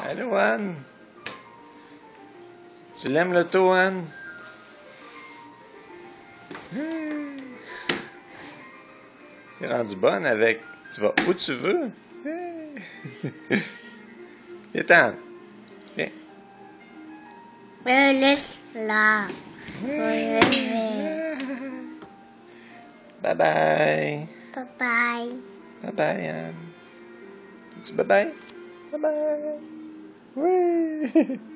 Allô, Anne? Tu l'aimes l'auto, Anne? T'es rendu bonne avec. Tu vas où tu veux? Viens, Anne. Viens. Laisse là. Bye bye. Bye bye. Bye bye, Anne. Dis bye bye. Bye bye. Oui.